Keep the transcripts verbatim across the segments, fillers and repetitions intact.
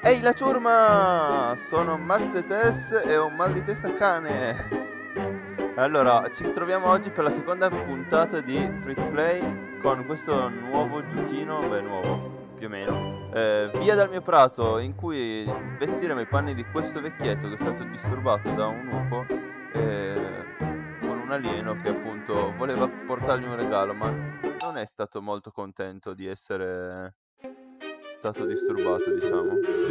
Ehi la ciurma! Sono Mazzetes e ho un mal di testa cane. Allora, ci troviamo oggi per la seconda puntata di Free to Play con questo nuovo giochino, beh nuovo, più o meno, eh, Via dal mio prato, in cui vestiremo i panni di questo vecchietto che è stato disturbato da un U F O eh, con un alieno che appunto voleva portargli un regalo, ma non è stato molto contento di essere stato disturbato, diciamo.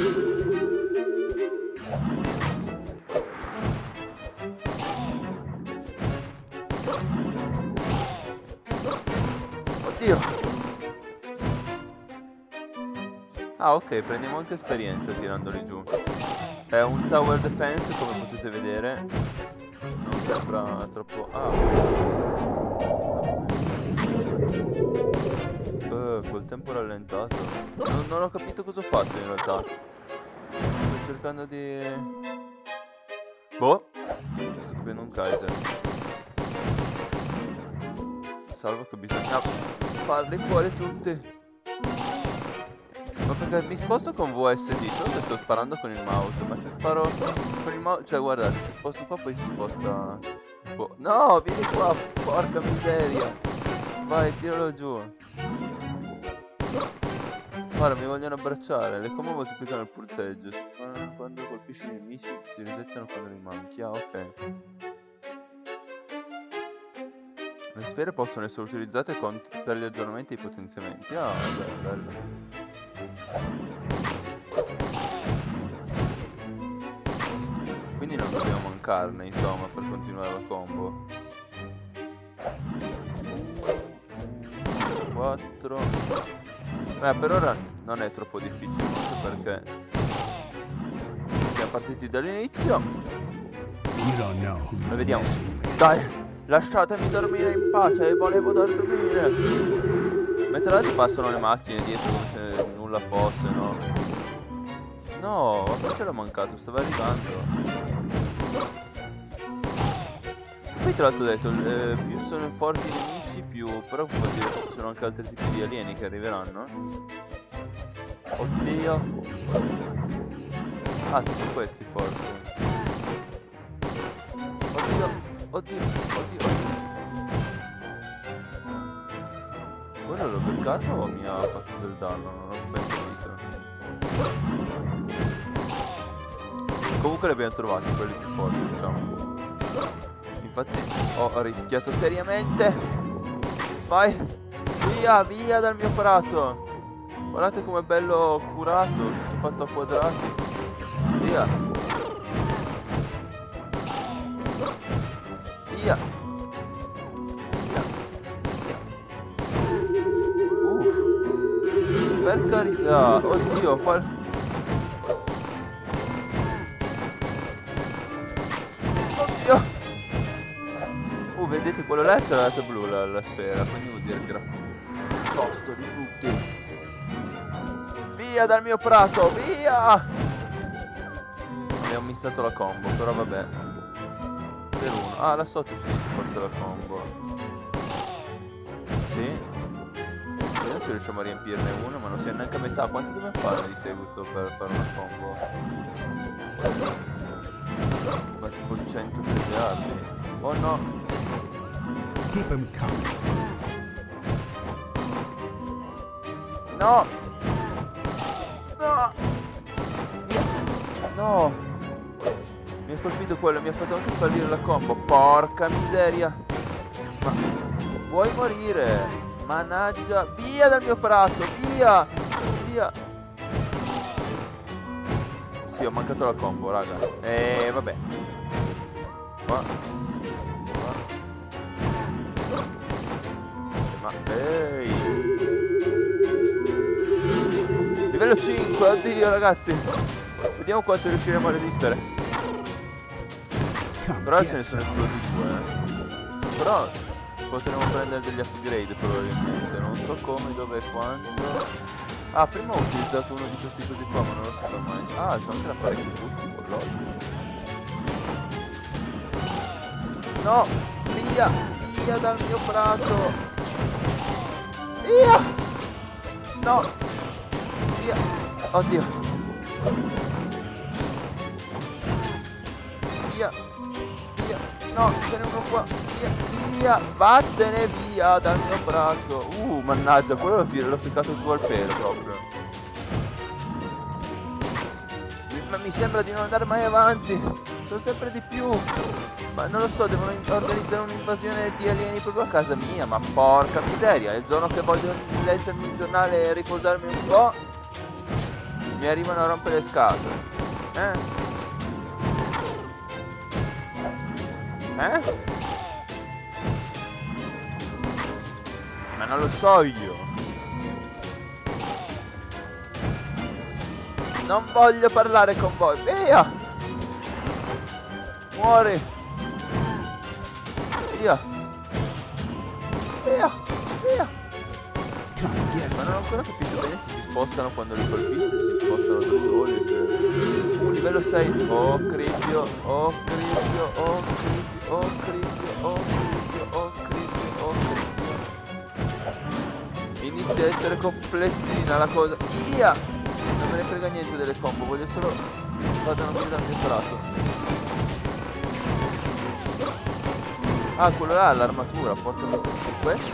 Oddio! Ah, ok, prendiamo anche esperienza tirandoli giù. È un tower defense, come potete vedere. Non sembra troppo... Ah, uh, col tempo rallentato. Non, non ho capito cosa ho fatto in realtà. Sto cercando di... Boh! Sto capendo un Kaiser. Salvo che bisogna farli fuori tutti. Ma perché mi sposto con V S D, solo che sto sparando con il mouse. Ma se sparo con il mouse... Cioè guardate, se sposto qua poi si sposta... Boh. No, vieni qua, porca miseria. Vai, tiralo giù. Guarda, mi vogliono abbracciare. Le combo moltiplicano il punteggio. Si fanno quando colpisci i nemici, si risettano quando li manchi. Ah, ok. Le sfere possono essere utilizzate con... per gli aggiornamenti e i potenziamenti. Ah, bello, bello. Quindi non dobbiamo mancarne, insomma, per continuare la combo. quattro. Beh, per ora non è troppo difficile, perché siamo partiti dall'inizio. E vediamo. Dai, lasciatemi dormire in pace, volevo dormire. Mentre l'altro passano le macchine dietro come se nulla fosse, no? No, ma perché l'ho mancato? Stava arrivando. Poi tra l'altro ho detto, eh, più sono forti i nemici, più... Però vuol dire che ci sono anche altri tipi di alieni che arriveranno. Oddio. Ah, tutti questi forse. Oddio, oddio, oddio, oddio. Quello l'ho beccato o mi ha fatto del danno? Non ho ben capito. Comunque li abbiamo trovati quelli più forti, diciamo. Infatti ho rischiato seriamente. Vai! Via, via dal mio prato! Guardate com'è bello curato, tutto fatto a quadrati. Via! Via! Per carità, oddio, qual... Oddio! Uh, vedete, quello là c'è la data blu, la, la sfera, quindi vuol dire che era tosto di tutti. Via dal mio prato, via! Abbiamo missato la combo, però vabbè. Per uno. Ah, là sotto ci dice forse la combo. Sì. Vediamo se riusciamo a riempirne uno, ma non si è neanche a metà. Quanto dobbiamo fare di seguito per fare una combo? Ma tipo cento miliardi. Oh no! Keep 'em coming. No! No! No! Mi ha colpito quello, mi ha fatto anche fallire la combo. Porca miseria! Ma vuoi morire? Mannaggia, via dal mio prato, via! Via! Sì, ho mancato la combo, raga. E vabbè. Qua. Qua. Ma ehi! Livello cinque, oddio ragazzi! Vediamo quanto riusciremo a resistere. Però ce ne sono esplosi due. Eh. Però potremo prendere degli upgrade probabilmente, non so come, dove e quando. Ah, prima ho utilizzato uno di questi così qua, ma non lo so mai. Ah, c'è anche l'apparecchio giusto, lol. No, via, via dal mio prato. Via! No, via. Oddio. Via. Via. No, ce n'è uno qua. Via. Via. Vattene via dal mio prato. Uh, mannaggia, quello l'ho seccato giù al pelo proprio. Ma mi sembra di non andare mai avanti. Sono sempre di più. Ma non lo so, devono organizzare un'invasione di alieni proprio a casa mia. Ma porca miseria, il giorno che voglio leggermi il giornale e riposarmi un po', mi arrivano a rompere le scatole. Eh? Eh? Ma non lo so io. Non voglio parlare con voi. Via! Muori! Via! Via! Via! Ma non ho ancora capito bene se si spostano quando li colpisci, se si spostano da soli, se... Un livello sei. Oh cripio, oh cripio, oh cripio, oh cripio, oh cripio, oh cripio, oh cripio. Inizia a essere complessina la cosa. Via! Non me ne frega niente delle combo, voglio solo che vadano via dal mio prato. Ah, quello là ha l'armatura, porca miseria. Questi?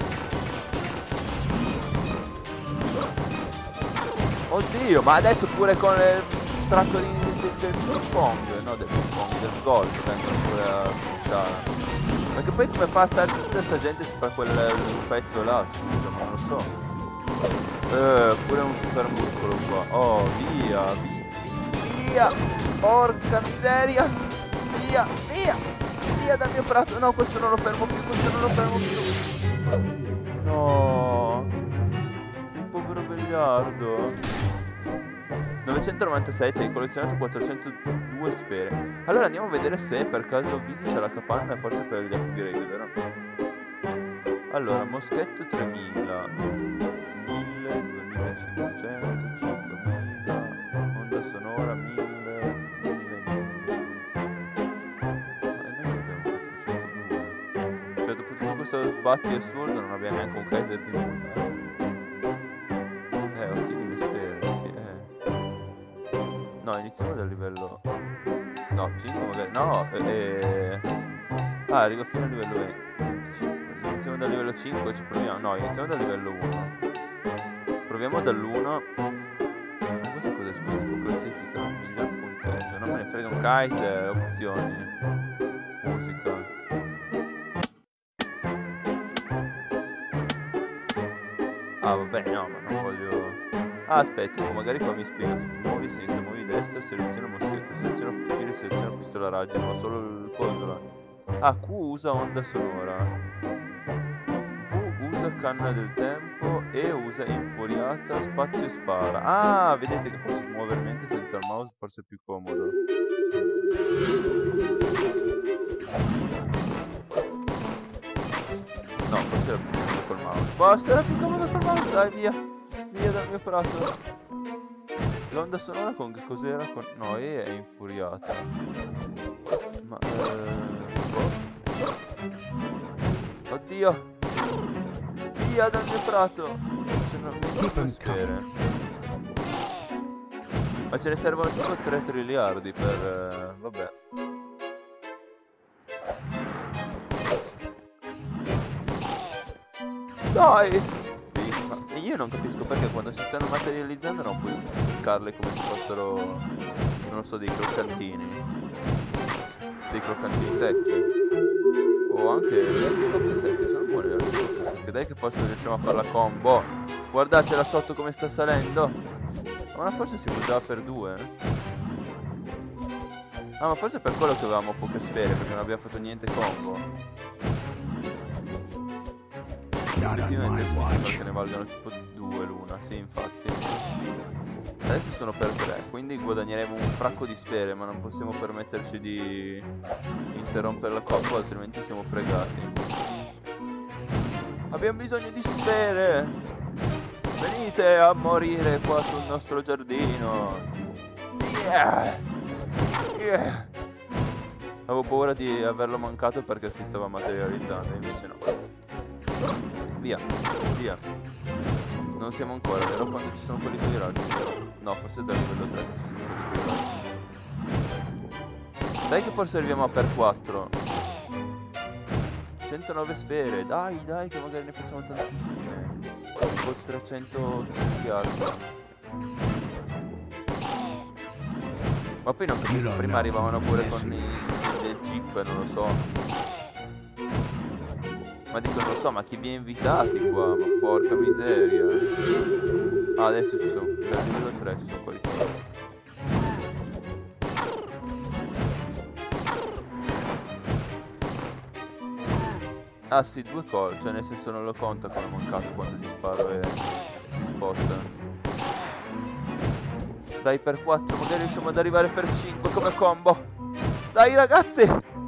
Oddio, ma adesso pure con il tratto di, di, del ping pong, no del ping pong, del golf vengono pure a puttana. Perché poi come fa a starci tutta sta gente se fa quell'effetto là, scusa, ma non lo so. Eh, pure un super muscolo qua. Oh, via, via, via, porca miseria. Via, via. Via dal mio prato. No, questo non lo fermo più, questo non lo fermo più. No, il povero vegliardo. novecentonovantasette, hai collezionato quattrocentodue sfere. Allora andiamo a vedere se per caso visita la capanna, forse per gli upgrade, vero? Allora, moschetto tremila, mille, duemilacinquecento, cinquemila, onda sonora mille, mille, cioè dopo tutto questo sbatti assurdo non abbiamo neanche un kaiser di nulla. Eh, ottieni le sfere, sì, eh. No, iniziamo dal livello... No, cinque magari... No, eh... Ah, arrivo fino al livello venticinque. Iniziamo dal livello cinque, ci proviamo... No, iniziamo dal livello uno. Proviamo dall'uno. Questo cosa è scritto? Tipo classifica, miglior punteggio. Non me ne frega un kaiser, opzioni. Musica. Ah vabbè, no, ma non voglio... Ah aspetta, magari qua mi spiega tutto. Muovi sinistra, muovi destra, seleziona moschetto, seleziona fucile, seleziona pistola a raggi, ma solo il coso là. Ah, Q usa onda sonora, V usa canna del tempo, E usa infuriata, spazio e spara. Ah, vedete che posso muovermi anche senza il mouse, forse è più comodo. No, forse era più comodo col mouse. Forse era più comodo col mouse, dai via. Via dal mio prato. L'onda sonora con che cos'era? Con... No, E è infuriata. Ma eh... Oddio! Via dal mio prato! Ce ne venti sfere. Ma ce ne servono tipo tre triliardi per... Eh, vabbè. Dai! Ma io non capisco perché quando si stanno materializzando non puoi seccarle come se fossero... non lo so, dei croccantini. Dei croccantini secchi. O anche le albicocche secche, sono buone le albicocche secche. Dai che forse riusciamo a fare la combo. Guardatela sotto come sta salendo. Ma forse si buttava per due. Ah, ma forse è per quello che avevamo poche sfere, perché non abbiamo fatto niente combo. Effettivamente mi sembra che ne valgano tipo due l'una, sì infatti. Adesso sono per tre, quindi guadagneremo un fracco di sfere, ma non possiamo permetterci di interrompere la combo, altrimenti siamo fregati. Abbiamo bisogno di sfere! Venite a morire qua sul nostro giardino! Yeah! Yeah! Avevo paura di averlo mancato perché si stava materializzando, invece no. Via, via. Non siamo ancora, vero? Quando ci sono quelli con i raggi? No, forse da livello tre che ci sono quelli con i raggi. Dai che forse arriviamo a per quattro. centonove sfere, dai, dai, che magari ne facciamo tantissime. O trecento di altro. Ma poi non capisco, prima arrivavano pure con i del jeep, non lo so. Ma dico, non lo so, ma chi vi ha invitati qua? Ma porca miseria. Ah, adesso ci sono, dal livello tre ci sono quelli qua. Ah sì, due call, cioè nel senso non lo conta come mancato quando gli sparo e si sposta. Dai, per quattro, magari riusciamo ad arrivare per cinque come combo. Dai ragazzi!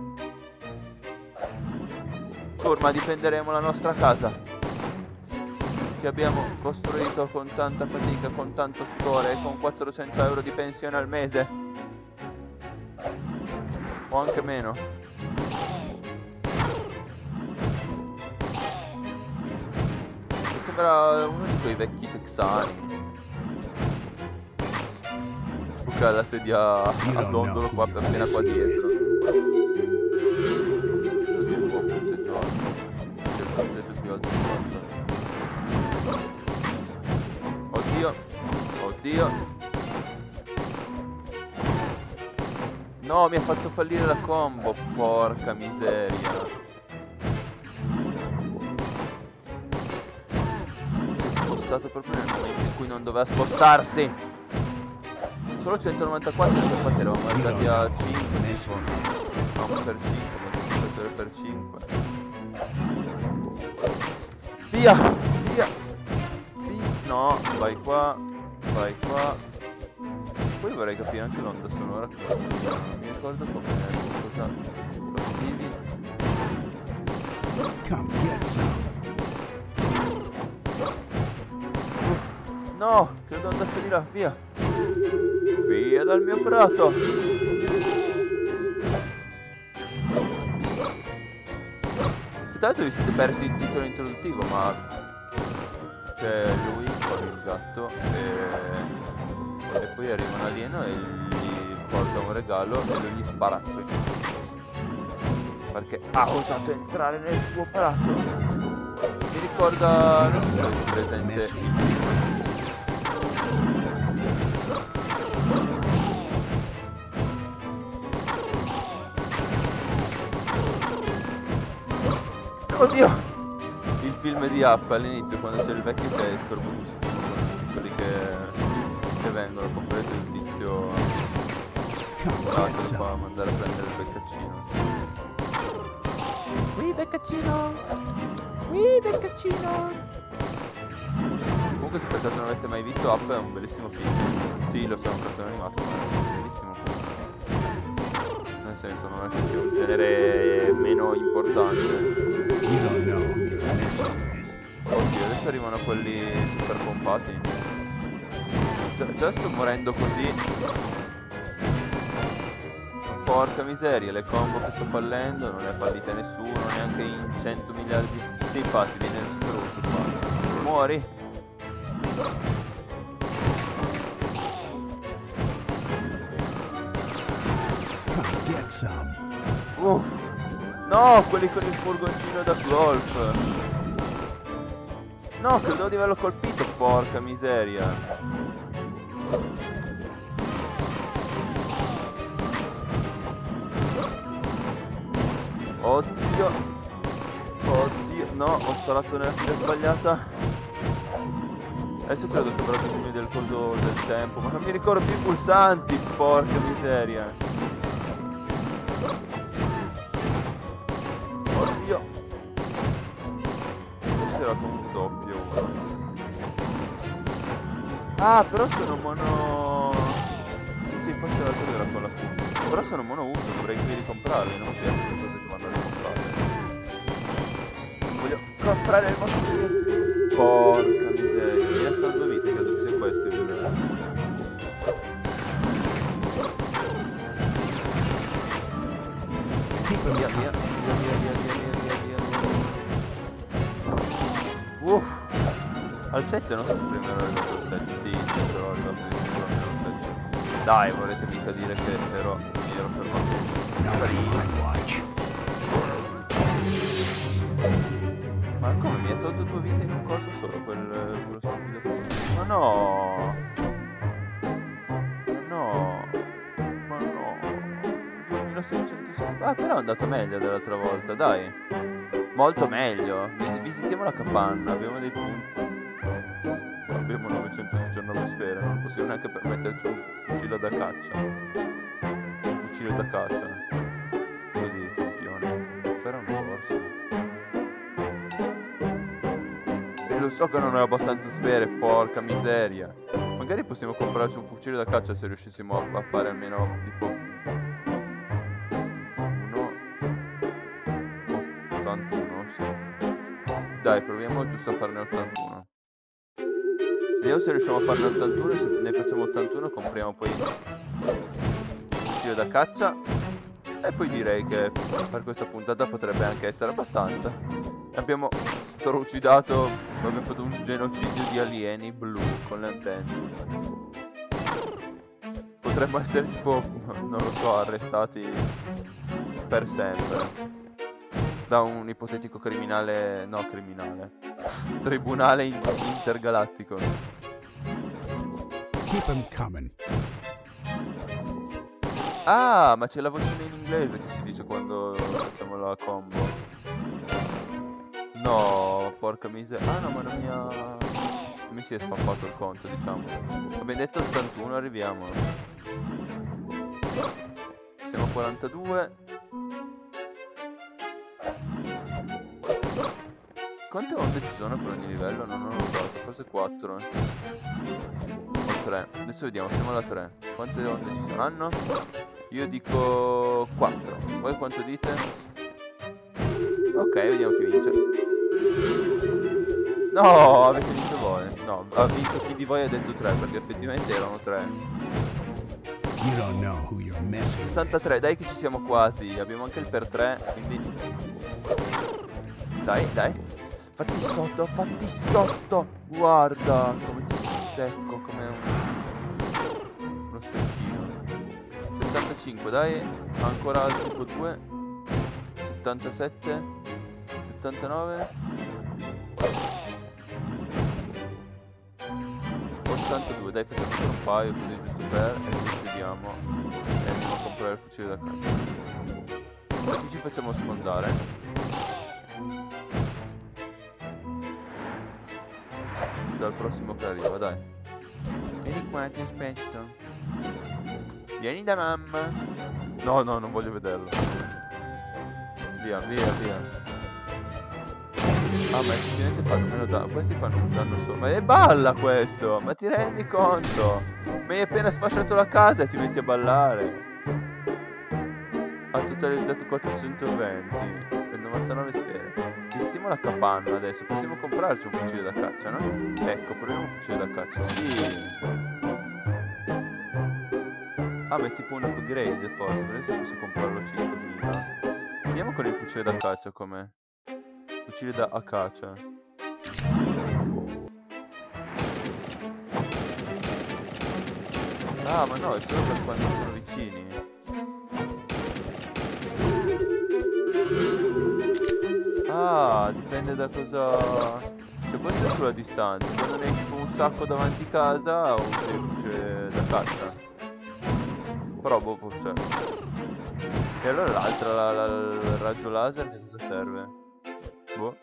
Ciurma, difenderemo la nostra casa, che abbiamo costruito con tanta fatica, con tanto sudore e con quattrocento euro di pensione al mese. O anche meno. Sembra uno di quei vecchi texani. Sbucca la sedia a dondolo qua, appena qua dietro. Oddio, un po' punteggio alto. C'è il punteggio più alto di quanto. Oddio. Oddio. No, mi ha fatto fallire la combo. Porca miseria. Spostato proprio nel momento in cui non doveva spostarsi. Solo centonovantaquattro, infatti eravamo arrivati a cinque tipo. No, per cinque, moltiplicatore per cinque. Via! Via! Via! No, vai qua, vai qua. Poi vorrei capire anche l'onda sonora che non mi ricordo come cosa attivi. Come get some. No, credo andasse di là, via. Via dal mio prato. Che tra l'altro vi siete persi il titolo introduttivo, ma c'è lui con il gatto e... e poi arriva un alieno e gli porta un regalo e lui gli spara tipo in faccia. Perché ha osato entrare nel suo prato. Mi ricorda, non so se avete presente. Oddio! Il film di Up all'inizio, quando c'è il vecchio che è scorbutissimo con tutti quelli che, che vengono, compreso il tizio là che fa a mandare a prendere il beccaccino. Qui beccaccino! Qui beccaccino! Comunque se per caso non aveste mai visto Up è un bellissimo film. Sì, lo so, è un cartone animato, ma è un bellissimo film. Nel senso, non è che sia un genere meno importante. Oddio, adesso arrivano quelli super pompati. Già, già sto morendo così. Porca miseria, le combo che sto fallendo non le ha fallite nessuno, neanche in cento miliardi. Sì, infatti, viene il super urso qua. Muori. Uff. No, quelli con il furgoncino da golf. No, credo di averlo colpito, porca miseria. Oddio. Oddio. No, ho sparato nella fila sbagliata. Adesso credo che avrò bisogno del coso del tempo, ma non mi ricordo più i pulsanti, porca miseria. Oddio. Forse era con un doppio. Ah, però sono mono... Sì, forse l'altro era con la Q. Però sono mono uso, dovrei quindi ricomprarli. Non mi piace queste cose che vanno a ricomprare. Voglio comprare il mostrino. Porca miseria. Mi restano due vite, credo che sia questo il... Via, via, via, via, via, via, via, via, via. Uff. Al sette non so se prima ero arrivato al sette. Sì, sì, sono arrivato al sette. Dai, volete mica dire che ero, mi ero fermato. Not on my watch. Ma come mi ha tolto due vite in un colpo solo quel, quello stupido fuoco? Ma no! Ma no! Ma no! duemilaseicentosei. Ah, però è andato meglio dell'altra volta, dai! Molto meglio! Vis visitiamo la capanna, abbiamo dei punti. Abbiamo novecentodiciannove sfere, non possiamo neanche permetterci un fucile da caccia. Un fucile da caccia. Figlio di campione. Fare un corso. E lo so che non ho abbastanza sfere, porca miseria. Magari possiamo comprarci un fucile da caccia se riuscissimo a, a fare almeno tipo uno ottantuno, sì. Dai, proviamo giusto a farne ottantuno. Vediamo se riusciamo a farne ottantuno e se ne facciamo ottantuno compriamo poi il fucile da caccia. E poi direi che per questa puntata potrebbe anche essere abbastanza. Abbiamo trucidato, abbiamo fatto un genocidio di alieni blu con le antenne. Potremmo essere tipo, non lo so, arrestati per sempre da un ipotetico criminale, no criminale, tribunale in intergalattico. Keep 'em coming. Ah, ma c'è la vocina in inglese che ci dice quando facciamo la combo. No, porca miseria. Ah no, ma non mi ha... non mi si è sfappato il conto, diciamo. Abbiamo detto ottantuno, arriviamo. Siamo a quarantadue. Quante onde ci sono per ogni livello? Non ho notato, forse quattro. O tre. Adesso vediamo, siamo alla tre. Quante onde ci saranno? Io dico quattro. Voi quanto dite? Ok, vediamo chi vince. No, avete vinto voi. No, ha vinto chi di voi ha detto tre, perché effettivamente erano tre. You don't know who you're messing with. sessantatré, dai che ci siamo quasi. Abbiamo anche il per tre, quindi... Dai, dai. Fatti sotto, fatti sotto. Guarda come ti secco, come un... uno stecchino. settantacinque, dai. Ancora tipo due. settantasette. settantanove. ottantadue, dai, facciamo ancora un paio così giusto per, e poi chiudiamo e andiamo a comprare il fucile da caccia. Da chi ci facciamo sfondare? Dal prossimo che arriva, dai. Vieni qua, ti aspetto. Vieni da mamma. No, no, non voglio vederlo. Via, via, via. Ah, ma effettivamente fanno meno danno. Questi fanno un danno solo. Ma è balla questo! Ma ti rendi conto? Mi hai appena sfasciato la casa e ti metti a ballare. Ha totalizzato quattrocentoventi per novantanove sfere. Visitiamo la capanna adesso. Possiamo comprarci un fucile da caccia, no? Ecco, proviamo un fucile da caccia. Sì. Ah, ma è tipo un upgrade forse. Per adesso posso comprarlo a cinquemila. Vediamo con il fucile da caccia com'è. Fucile da acacia. Ah, ma no, è solo per quando sono vicini. Ah, dipende da cosa... Cioè, questo è sulla distanza. Quando ne hai tipo un sacco davanti casa, usi il fucile da caccia. Però, boh, cioè... E allora l'altra, la, la, il raggio laser, che cosa serve? Boh.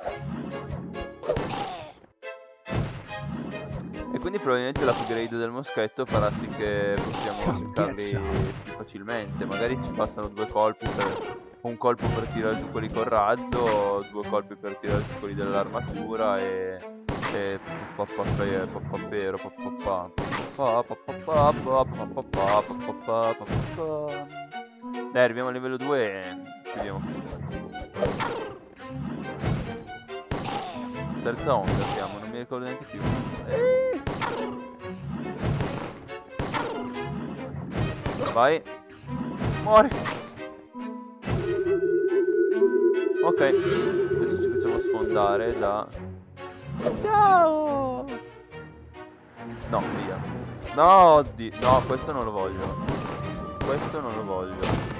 E quindi probabilmente l'upgrade del moschetto farà sì che possiamo cercarli più facilmente. Magari ci passano due colpi per... un colpo per tirare giù quelli col razzo, due colpi per tirare giù quelli dell'armatura e... e... papapero, papapero, papapà, papapà, papapà, papapà, papapà. Dai, arriviamo a livello due e chiudiamo. Terza onda siamo, non mi ricordo neanche più. Eeeh. Vai. Muori. Ok. Adesso ci facciamo sfondare da Ciao! No, via. No, oddio. No, questo non lo voglio. Questo non lo voglio.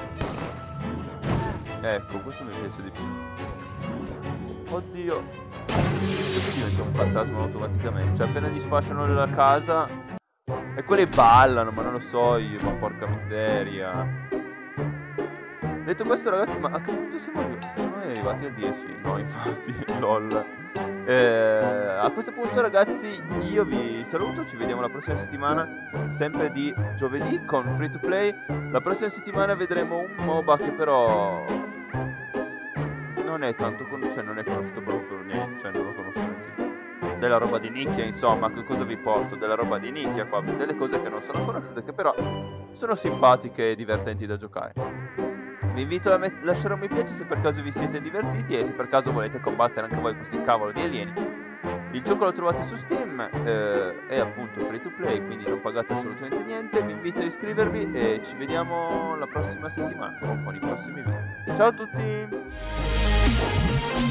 Ecco, questo mi piace di più. Oddio. Perché diventa un fantasma automaticamente? Cioè, appena gli sfasciano la casa... E quelli ballano, ma non lo so io, ma porca miseria. Detto questo, ragazzi, ma a che punto siamo arrivati? Siamo arrivati al dieci? No, infatti, lol. Eh, a questo punto, ragazzi, io vi saluto. Ci vediamo la prossima settimana, sempre di giovedì con Free to Play. La prossima settimana vedremo un MOBA che però non è tanto conosciuto, cioè non è conosciuto proprio per niente, cioè non lo conosco neanche. Della roba di nicchia, insomma. Che cosa vi porto? Della roba di nicchia qua, delle cose che non sono conosciute, che però sono simpatiche e divertenti da giocare. Vi invito a lasciare un mi piace se per caso vi siete divertiti e se per caso volete combattere anche voi questi cavolo di alieni. Il gioco lo trovate su Steam, eh, è appunto free to play, quindi non pagate assolutamente niente. Vi invito a iscrivervi e ci vediamo la prossima settimana o con i prossimi video. Ciao a tutti!